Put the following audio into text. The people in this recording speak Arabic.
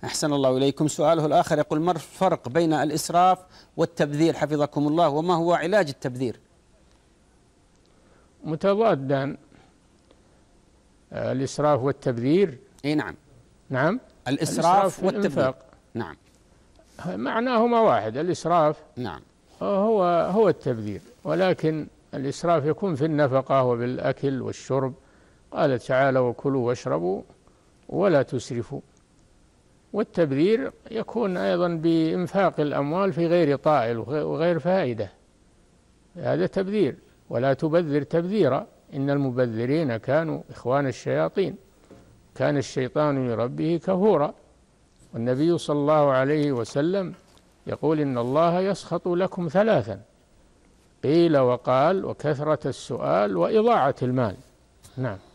أحسن الله إليكم. سؤاله الآخر يقول: ما الفرق بين الإسراف والتبذير حفظكم الله، وما هو علاج التبذير؟ متضادان الإسراف والتبذير. أي نعم. نعم، الإسراف والتبذير. نعم، معناهما واحد. الإسراف نعم هو التبذير، ولكن الإسراف يكون في النفقة وبالأكل والشرب. قال تعالى: وكلوا واشربوا ولا تسرفوا. والتبذير يكون أيضا بإنفاق الأموال في غير طائل وغير فائدة، هذا تبذير. ولا تبذر تبذيرا إن المبذرين كانوا إخوان الشياطين كان الشيطان لربه كفورا. والنبي صلى الله عليه وسلم يقول: إن الله يسخط لكم ثلاثا: قيل وقال، وكثرة السؤال، وإضاعة المال. نعم.